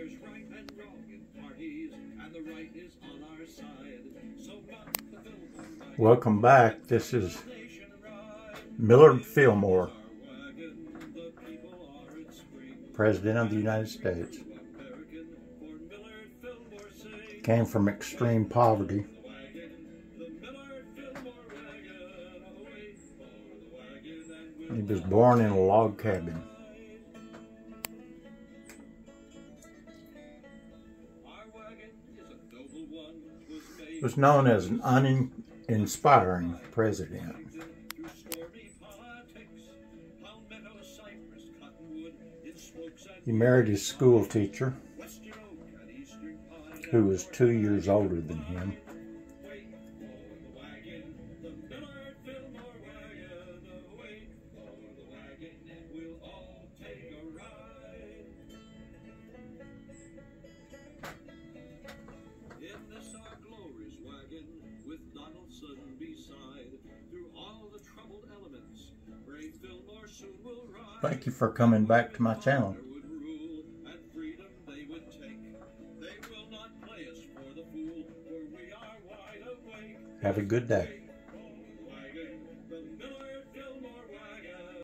There's right and wrong in parties, and the right is on our side. So mount the Fillmore wagon. Welcome back. This is Millard Fillmore, President of the United States. Came from extreme poverty. He was born in a log cabin. Was known as an uninspiring president. He married his school teacher, who was 2 years older than him. Thank you for coming back to my channel. Have a good day.